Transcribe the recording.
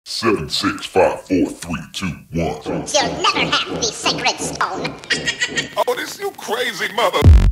7, 6, 5, 4, 3, 2, 1. You'll never have the sacred stone. Oh, this you crazy mother.